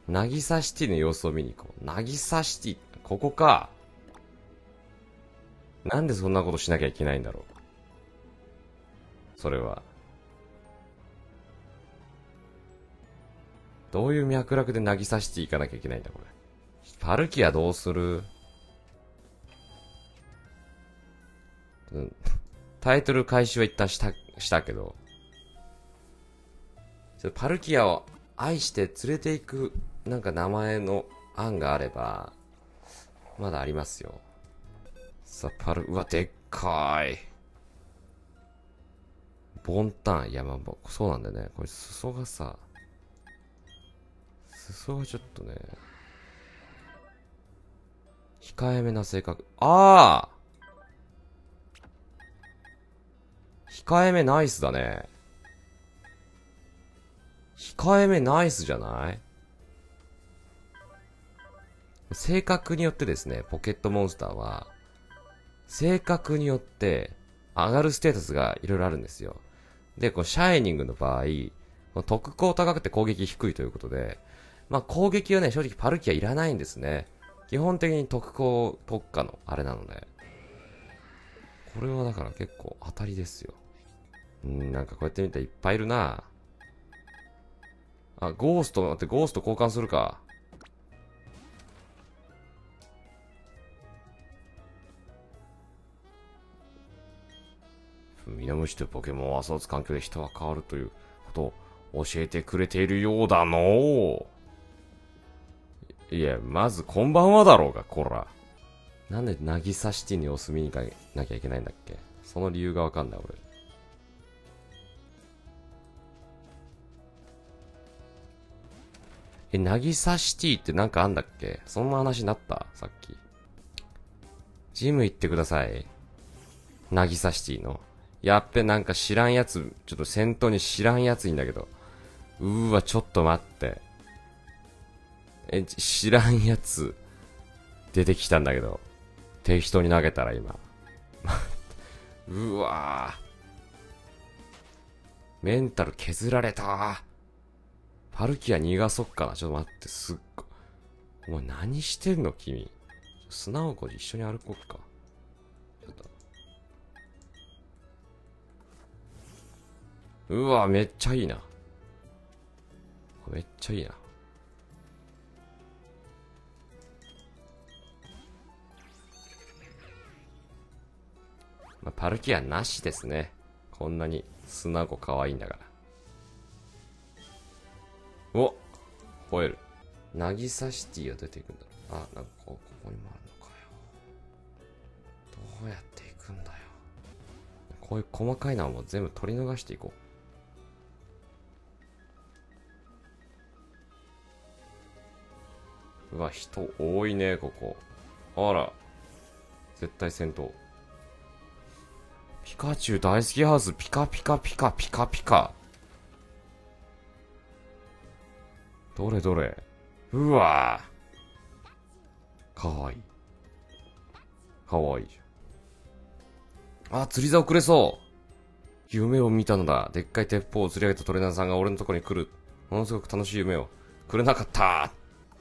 なぎさシティの様子を見に行こう。なぎさシティ、ここか。なんでそんなことしなきゃいけないんだろう。それは。どういう脈絡でなぎさシティ行かなきゃいけないんだ、これ。パルキアどうする？うん。タイトル開始は一旦したけど。パルキアを愛して連れて行く、なんか名前の案があれば、まだありますよ。さあ、うわ、でっかい。ボンタン。いや、まあ、そうなんだよね。これ、裾がさ、裾がちょっとね、控えめな性格。ああ控えめナイスだね。控えめナイスじゃない？性格によってですね、ポケットモンスターは、性格によって上がるステータスがいろいろあるんですよ。で、こう、シャイニングの場合、特攻高くて攻撃低いということで、まあ攻撃はね、正直パルキアいらないんですね。基本的に特攻特化のあれなので。これはだから結構当たりですよ。なんかこうやって見たらいっぱいいるな。あ、ゴースト、待って、ゴースト交換するか。ミノムシというポケモンを遊ぶ環境で人は変わるということを教えてくれているようだのう。いや、まずこんばんはだろうが、こら。なんでなぎさシティに様子見に行かなきゃいけないんだっけ？その理由がわかんない、俺。なぎさシティってなんかあんだっけ？そんな話になったさっき。ジム行ってください。なぎさシティの。やっべ、なんか知らんやつ、ちょっと先頭に知らんやついんだけど。わ、ちょっと待って。知らんやつ、出てきたんだけど。適当に投げたら今。うわぁ。メンタル削られた。パルキア逃がそっかな。ちょっと待って、すっご。お前何してんの君。砂をこで一緒に歩こっか。ちょっと。うわ、めっちゃいいな。めっちゃいいな。まあ、パルキアなしですね。こんなに砂子可愛いんだから。お、吠える。なぎさシティが出ていくんだ。あ、なんかここにもあるのかよ。どうやっていくんだよ。こういう細かいのはもう全部取り逃していこう。うわ、人多いね、ここ。あら。絶対戦闘。ピカチュウ大好きハウス、ピカピカピカピカピカ。どれどれ。うわぁ。かわいい。かわいいじゃん。あ、釣り竿くれそう。夢を見たのだ。でっかい鉄砲を釣り上げたトレーナーさんが俺のところに来る。ものすごく楽しい夢をくれなかった。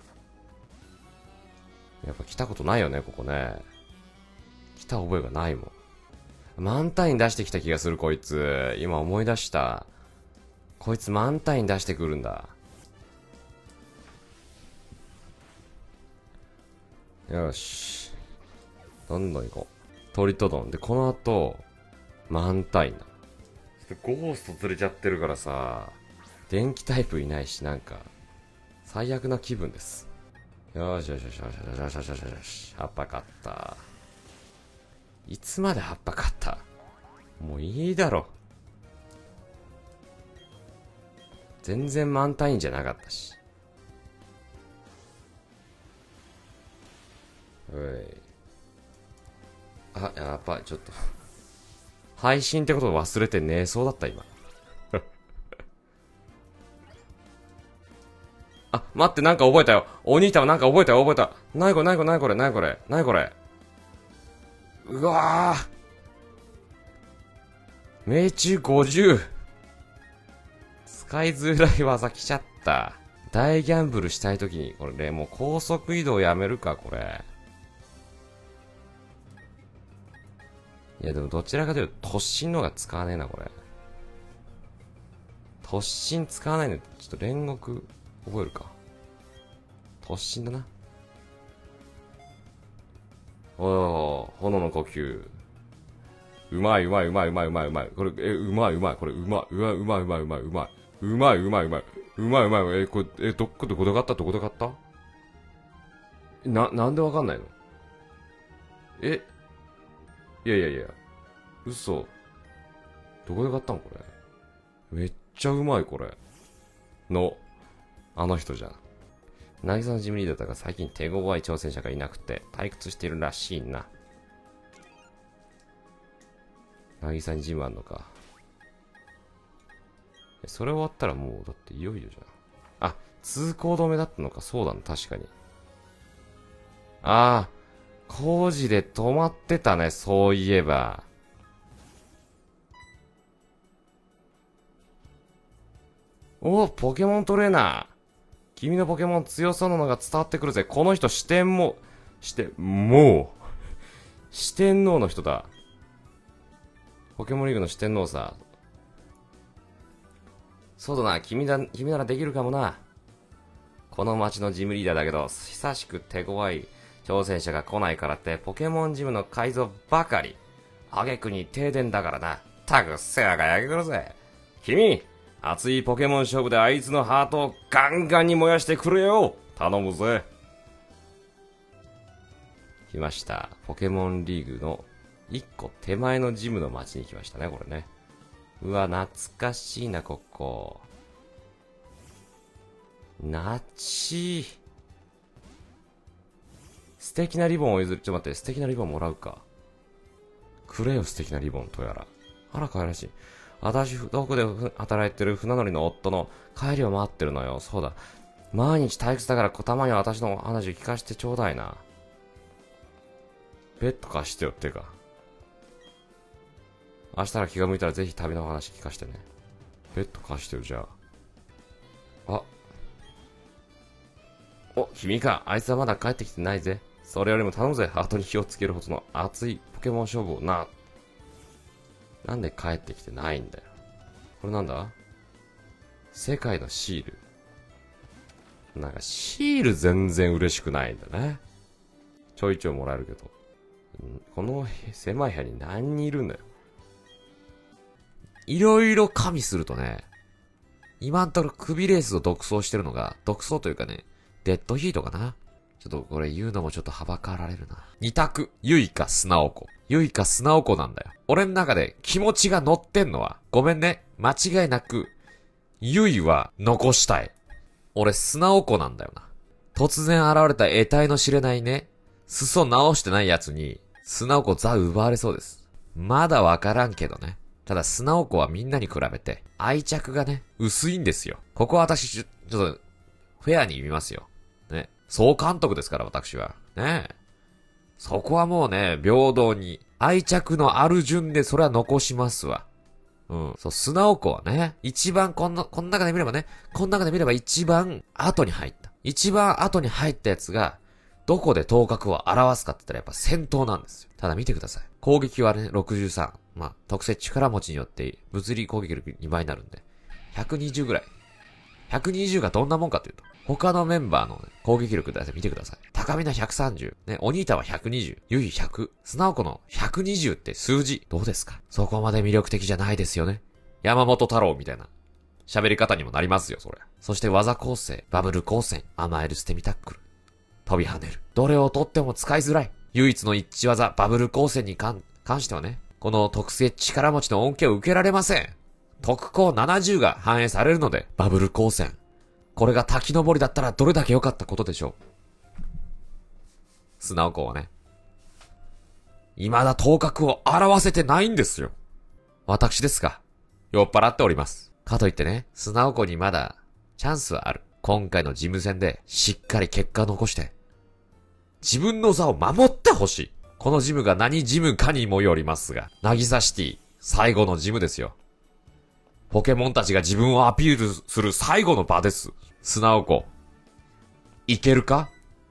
やっぱ来たことないよね、ここね。来た覚えがないもん。満タイン出してきた気がする、こいつ。今思い出した。こいつ満タイン出してくるんだ。よし。どんどん行こう。鳥とどん。で、この後、満タインだ。ゴースト釣れちゃってるからさ、電気タイプいないし、なんか、最悪な気分です。よしよしよしよしよしよしよしよし。葉っぱ買った。いつまで葉っぱ買った？もういいだろ。全然満タインじゃなかったし。おい。あ、やっぱちょっと。配信ってことを忘れて寝そうだった、今。あ、待って、なんか覚えたよ。お兄ちゃんなんか覚えたよ、覚えた。なにこれ、なにこれ、なにこれ、なにこれ、なにこれ。うわぁ。命中50。使いづらい技来ちゃった。 大ギャンブルしたいときに、これね、もう高速移動やめるか、これ。いや、でもどちらかというと、突進の方が使わねえな、これ。突進使わないので、ちょっと煉獄、覚えるか。突進だな。おー、炎の呼吸。うまいうまいうまいうまいうまいうまい。これ、うまいうまい。これ、うまい。うまいうまいうまいうまい。うまいうまいうまいうまい。うまいうまい。これ、どこで買ったなんでわかんないの？いや。嘘。どこで買ったのこれ。めっちゃうまい、これ。あの人じゃん。渚のジムリーダーだが最近手強い挑戦者がいなくて退屈しているらしいな。渚にジムあんのか。それ終わったらもう、だっていよいよじゃん。あ、通行止めだったのか。そうだな、確かに。ああ、工事で止まってたね、そういえば。お、ポケモントレーナー。君のポケモン強そうなのが伝わってくるぜ。この人四天王の人だ。ポケモンリーグの四天王さ。そうだな、君ならできるかもな。この町のジムリーダーだけど、久しく手強い挑戦者が来ないからって、ポケモンジムの改造ばかり。挙句に停電だからな。たく世話が焼けくるぜ。君、熱いポケモン勝負であいつのハートをガンガンに燃やしてくれよ。頼むぜ。来ました。ポケモンリーグの一個手前のジムの町に来ましたね、これね。うわ、懐かしいな、ここ。なちー。素敵なリボンを譲る。ちょっと待って、素敵なリボンもらうか。くれよ、素敵なリボンとやら。あら、可愛らしい。私、どこで働いてる船乗りの夫の帰りを待ってるのよ。そうだ。毎日退屈だからたまには私の話を聞かせてちょうだいな。ベッド貸してよってか。明日から気が向いたらぜひ旅の話聞かせてね。ベッド貸してよ、じゃあ。お、君か。あいつはまだ帰ってきてないぜ。それよりも頼むぜ。ハートに火をつけるほどの熱いポケモン勝負をな。なんで帰ってきてないんだよ。これなんだ？世界のシール。なんかシール全然嬉しくないんだね。ちょいちょいもらえるけど。この狭い部屋に何人いるんだよ。いろいろ加味するとね、今んところ首レースを独走してるのが、独走というかね、デッドヒートかな。ちょっとこれ言うのもちょっとはばかられるな。二択。ユイかスナオコ。ユイかスナオコなんだよ。俺の中で気持ちが乗ってんのは、ごめんね。間違いなく、ユイは残したい。俺スナオコなんだよな。突然現れた得体の知れないね、裾直してないやつに、スナオコザ奪われそうです。まだわからんけどね。ただスナオコはみんなに比べて、愛着がね、薄いんですよ。ここは私、ちょっと、フェアに見ますよ。ね。総監督ですから、私は。ねえ。そこはもうね、平等に、愛着のある順で、それは残しますわ。うん。そう、スナオコはね、一番この中で見ればね、この中で見れば一番後に入った。一番後に入ったやつが、どこで頭角を表すかって言ったらやっぱ戦闘なんですよ。ただ見てください。攻撃はね、63。まあ、特性力持ちによって物理攻撃力2倍になるんで、120ぐらい。120がどんなもんかというと、他のメンバーの、ね、攻撃力だけ見てください。高見の130。ね、オニータは120。ユイ100。スナオコの120って数字、どうですか？そこまで魅力的じゃないですよね。山本太郎みたいな喋り方にもなりますよ、それ。そして技構成、バブル光線、甘える捨て身タックル。飛び跳ねる。どれを取っても使いづらい。唯一の一致技、バブル光線に関してはね、この特性力持ちの恩恵を受けられません。特攻70が反映されるので、バブル光線。これが滝登りだったらどれだけ良かったことでしょう。スナオコはね、未だ頭角を表せてないんですよ。私ですが、酔っ払っております。かといってね、スナオコにまだチャンスはある。今回のジム戦でしっかり結果を残して、自分の座を守ってほしい。このジムが何ジムかにもよりますが、渚シティ、最後のジムですよ。ポケモンたちが自分をアピールする最後の場です。 砂おこ。いけるか？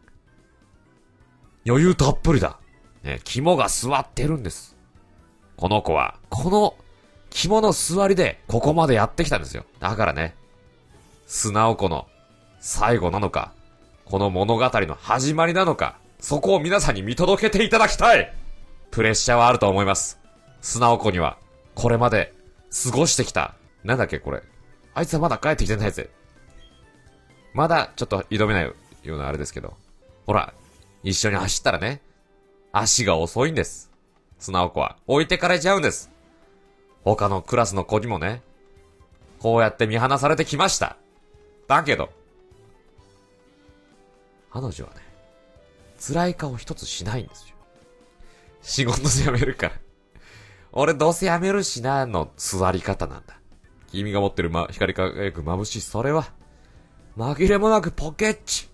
余裕たっぷりだ。ね、肝が座ってるんです。この子は、この肝の座りでここまでやってきたんですよ。だからね、砂おこの最後なのか、この物語の始まりなのか、そこを皆さんに見届けていただきたい。プレッシャーはあると思います。砂おこには、これまで過ごしてきた。なんだっけこれ。あいつはまだ帰ってきてないぜ。まだちょっと挑めないようなあれですけど。ほら、一緒に走ったらね、足が遅いんです。砂おこは。置いてかれちゃうんです。他のクラスの子にもね、こうやって見放されてきました。だけど、彼女はね、辛い顔一つしないんですよ。仕事辞めるから。俺どうせ辞めるしなの座り方なんだ。君が持ってる光り輝く眩しいそれは、紛れもなくポケッチ。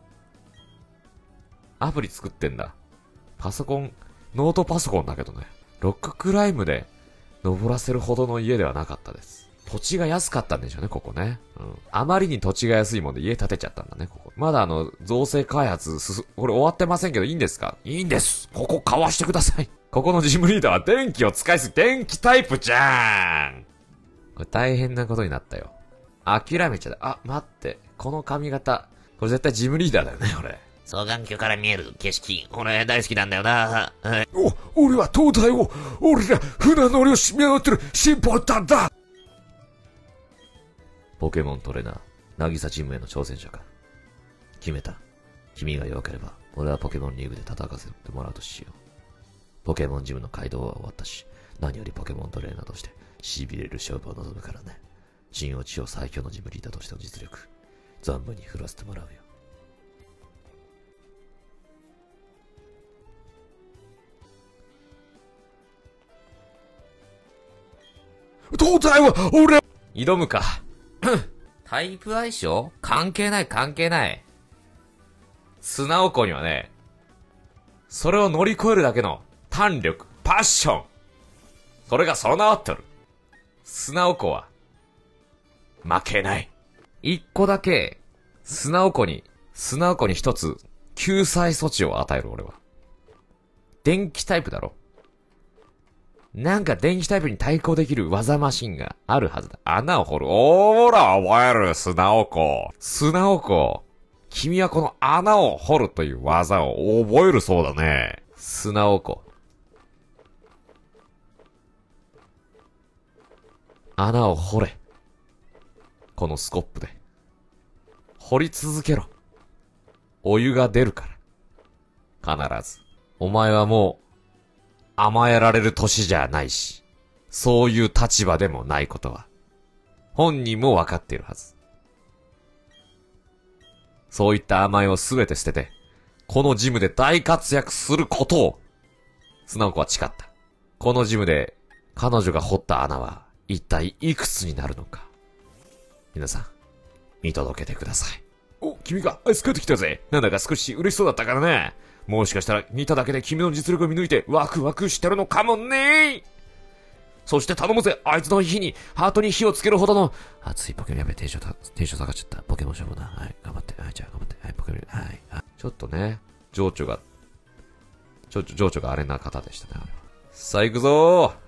アプリ作ってんだ。パソコン、ノートパソコンだけどね。ロッククライムで登らせるほどの家ではなかったです。土地が安かったんでしょうね、ここね。うん。あまりに土地が安いもんで家建てちゃったんだね、ここ。まだ造成開発これ終わってませんけどいいんですか？いいんです。ここ買わしてください。ここのジムリーダーは電気を使いすぎ、電気タイプじゃーん。これ大変なことになったよ。諦めちゃった。あ、待って。この髪型。これ絶対ジムリーダーだよね、俺。 双眼鏡から見える景色、俺大好きなんだよな。 俺は東大を、俺が船乗りを見守ってるシンポタンだ。 ポケモントレーナー、なぎさチームへの挑戦者か。決めた。君が弱ければ、俺はポケモンリーグで戦わせてもらうとしよう。ポケモンジムの街道は終わったし、何よりポケモントレーナーとして、痺れる勝負を望むからね。新落ちを最強のジムリーダーとしての実力、存分に振らせてもらうよ。 東大は俺、 挑むか。タイプ相性？関係ない関係ない。砂おこにはね、それを乗り越えるだけの胆力、パッション。それが備わっとる。砂おこは、負けない。一個だけ、砂おこに一つ、救済措置を与える俺は。電気タイプだろ。なんか電気タイプに対抗できる技マシンがあるはずだ。穴を掘る。おーら、覚える、砂おこ。砂おこ。君はこの穴を掘るという技を覚えるそうだね。砂おこ。穴を掘れ。このスコップで。掘り続けろ。お湯が出るから。必ず。お前はもう、甘えられる年じゃないし、そういう立場でもないことは、本人も分かっているはず。そういった甘えをすべて捨てて、このジムで大活躍することを、砂おこは誓った。このジムで、彼女が掘った穴は、一体いくつになるのか。皆さん、見届けてください。 お、君があいつ帰ってきたぜ。 なんだか少し嬉しそうだったからね。もしかしたら見ただけで君の実力を見抜いてワクワクしてるのかもね。そして頼むぜ、あいつの火に、ハートに火をつけるほどの、 熱いポケモンやべ、テンション下がっちゃった。ポケモン勝負だ。はい、頑張って。はい、じゃあ頑張って。はい、ポケモン、はい。 ちょっとね、情緒があれな方でしたね、あれは。さあ行くぞー。